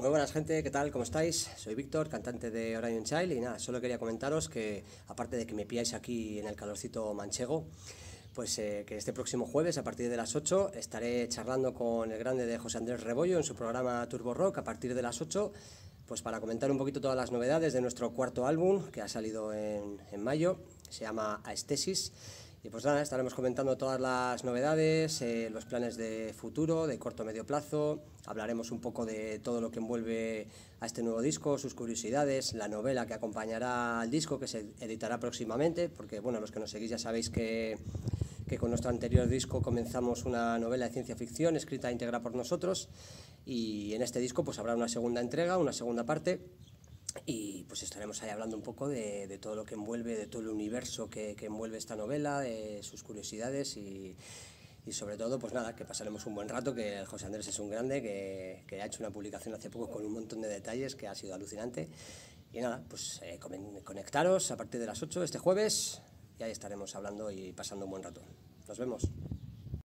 Muy buenas gente, ¿qué tal? ¿Cómo estáis? Soy Víctor, cantante de Orion Child y nada, solo quería comentaros que aparte de que me pilláis aquí en el calorcito manchego, pues que este próximo jueves a partir de las 8 estaré charlando con el grande de José Andrés Rebollo en su programa Turbo Rock a partir de las 8, pues para comentar un poquito todas las novedades de nuestro cuarto álbum que ha salido en mayo, se llama Aestesis. Y pues nada, estaremos comentando todas las novedades, los planes de futuro, de corto o medio plazo. Hablaremos un poco de todo lo que envuelve a este nuevo disco, sus curiosidades, la novela que acompañará al disco, que se editará próximamente, porque bueno, los que nos seguís ya sabéis que con nuestro anterior disco comenzamos una novela de ciencia ficción escrita íntegra por nosotros, y en este disco pues habrá una segunda entrega, una segunda parte. Y pues estaremos ahí hablando un poco de todo lo que envuelve, de todo el universo que envuelve esta novela, de sus curiosidades y sobre todo, pues nada, que pasaremos un buen rato, que el José Andrés es un grande, que ha hecho una publicación hace poco con un montón de detalles que ha sido alucinante. Y nada, pues conectaros a partir de las 8 este jueves y ahí estaremos hablando y pasando un buen rato. Nos vemos.